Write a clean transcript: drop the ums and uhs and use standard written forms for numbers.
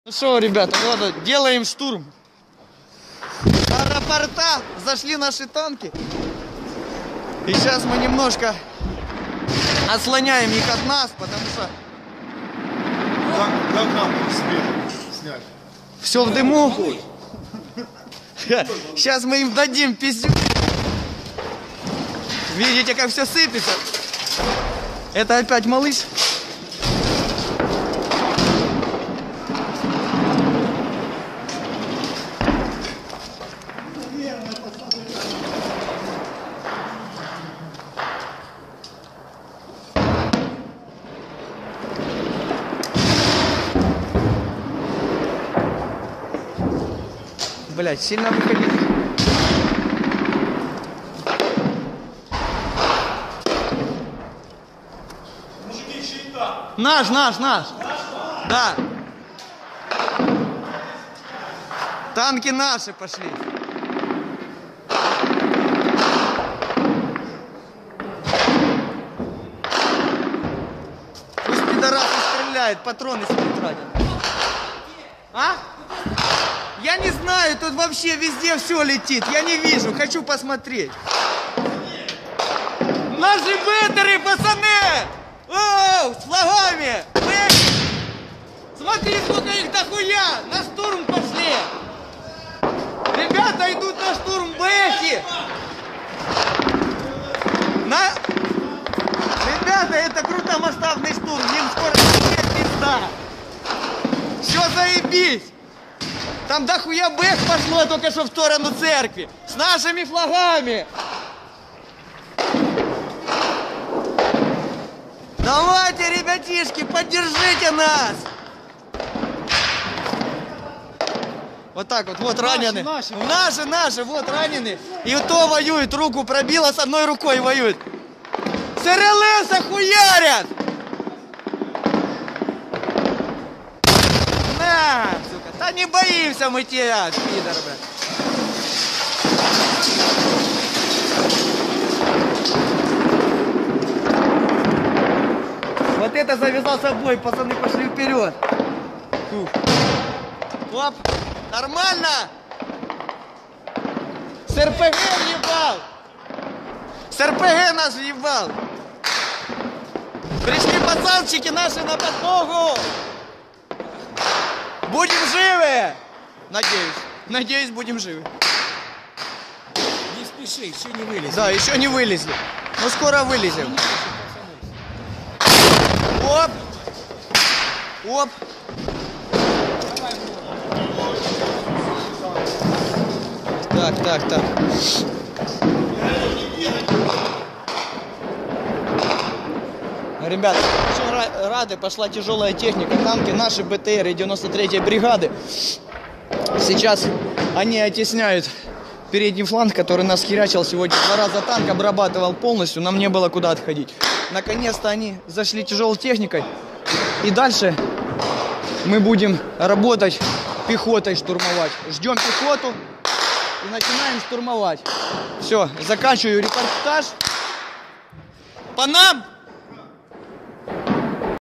Ну что, ребята, вот делаем штурм аэропорта. Зашли наши танки. И сейчас мы немножко отслоняем их от нас, потому что снять. все в дыму. Сейчас мы им дадим пиздюк. Видите, как все сыпется? Это опять малыш. Блять, сильно выходить. Мужики, еще и там. Наш. Да. Танки наши пошли. Пусть пидорасы стреляют, патроны себе тратят. А? Я не знаю, тут вообще везде все летит. Я не вижу, хочу посмотреть. Наши бетеры, пацаны! О, с флагами! Смотри, сколько их дохуя! На штурм пошли! Ребята идут на штурм бэхи! Ребята, это крутомасштабный штурм! Им скоро пизда! Все, заебись! Там дохуя бэх пошло только что в сторону церкви! С нашими флагами! Давайте, ребятишки, поддержите нас! Вот так вот, вот ранены. Наши, вот ранены. И то воюет, руку пробило, с одной рукой воюет. С РЛС хуярят! На, сука, да не боимся мы тебя, пидор, блядь. Вот это завязался бой, пацаны пошли вперед. Фух. Оп, нормально. С РПГ въебал. С РПГ нас въебал. Пришли пацанчики наши на подмогу. Будем живы. Надеюсь, будем живы. Не спеши, еще не вылезли. Да, еще не вылезли. Но скоро вылезем. Оп! Оп! Так. Ребята, очень рады, пошла тяжелая техника, танки, наши БТР и 93-й бригады. Сейчас они оттесняют передний фланг, который нас херячил сегодня 2 раза танк, обрабатывал полностью, нам не было куда отходить. Наконец-то они зашли тяжелой техникой. И дальше мы будем работать пехотой, штурмовать. Ждем пехоту и начинаем штурмовать. Все, заканчиваю репортаж. По нам!